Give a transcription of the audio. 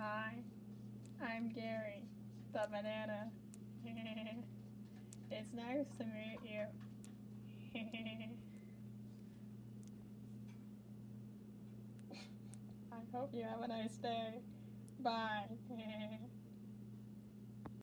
Hi, I'm Gary, the banana. It's nice to meet you. I hope you have a nice day. Bye.